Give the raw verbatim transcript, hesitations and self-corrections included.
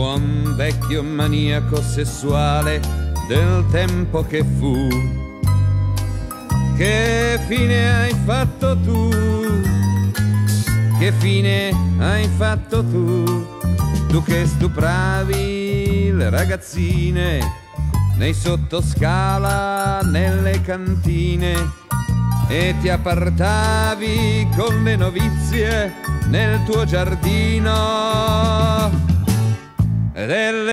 buon vecchio maniaco sessuale del tempo che fu. Che fine hai fatto tu? Che fine hai fatto tu? Tu che stupravi le ragazzine nei sottoscala, nelle cantine, e ti appartavi con le novizie nel tuo giardino. Delle